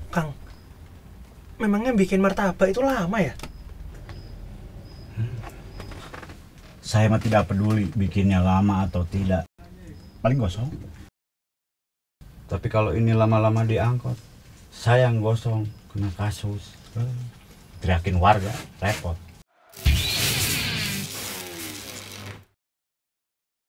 Kang, memangnya bikin martabak itu lama ya? Saya mah tidak peduli bikinnya lama atau tidak. Paling gosong. Tapi kalau ini lama-lama diangkut, saya yang gosong kena kasus. Teriakin warga, repot.